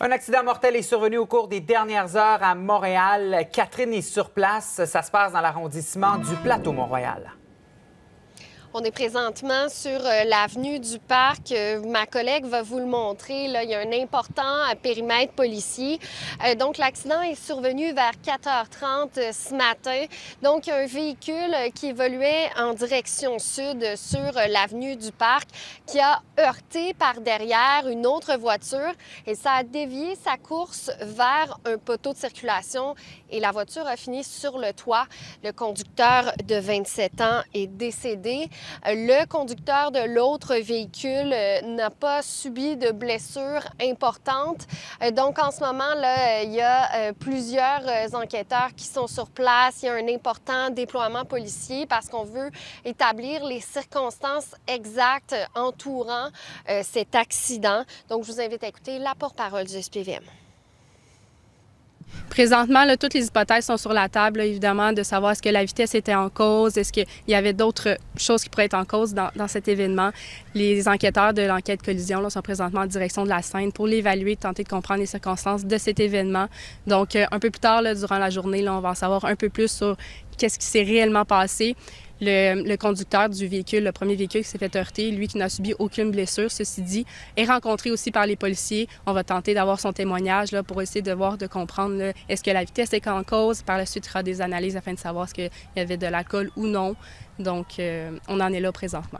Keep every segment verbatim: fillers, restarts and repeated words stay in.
Un accident mortel est survenu au cours des dernières heures à Montréal. Catherine est sur place. Ça se passe dans l'arrondissement du Plateau-Mont-Royal. On est présentement sur l'avenue du Parc. Ma collègue va vous le montrer. Là, il y a un important périmètre policier. Donc, l'accident est survenu vers quatre heures trente ce matin. Donc, il y a un véhicule qui évoluait en direction sud sur l'avenue du Parc qui a heurté par derrière une autre voiture et ça a dévié sa course vers un poteau de circulation et la voiture a fini sur le toit. Le conducteur de vingt-sept ans est décédé. Le conducteur de l'autre véhicule n'a pas subi de blessures importantes. Donc, en ce moment, là, il y a plusieurs enquêteurs qui sont sur place. Il y a un important déploiement policier parce qu'on veut établir les circonstances exactes entourant cet accident. Donc, je vous invite à écouter la porte-parole du S P V M. Présentement, là, toutes les hypothèses sont sur la table, là, évidemment, de savoir est-ce que la vitesse était en cause, est-ce qu'il y avait d'autres choses qui pourraient être en cause dans, dans cet événement. Les enquêteurs de l'enquête collision là, sont présentement en direction de la scène pour l'évaluer, tenter de comprendre les circonstances de cet événement. Donc, euh, un peu plus tard, là, durant la journée, là, on va en savoir un peu plus sur qu'est-ce qui s'est réellement passé. Le, le conducteur du véhicule, le premier véhicule qui s'est fait heurter, lui qui n'a subi aucune blessure, ceci dit, est rencontré aussi par les policiers. On va tenter d'avoir son témoignage là, pour essayer de voir, de comprendre là, est-ce que la vitesse est en cause. Par la suite, il y aura des analyses afin de savoir est-ce qu'il y avait de l'alcool ou non. Donc, euh, on en est là présentement.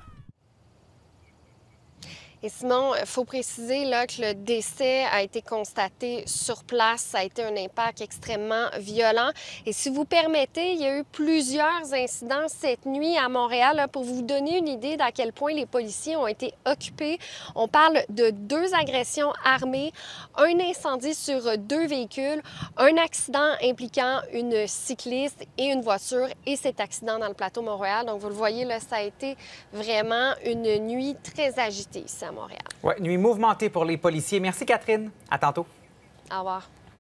Et Simon, il faut préciser là, que le décès a été constaté sur place. Ça a été un impact extrêmement violent. Et si vous permettez, il y a eu plusieurs incidents cette nuit à Montréal. Là, pour vous donner une idée d'à quel point les policiers ont été occupés, on parle de deux agressions armées, un incendie sur deux véhicules, un accident impliquant une cycliste et une voiture et cet accident dans le plateau Mont-Royal. Donc, vous le voyez, là, ça a été vraiment une nuit très agitée ici à Montréal. Oui, nuit mouvementée pour les policiers. Merci, Catherine. À tantôt. Au revoir.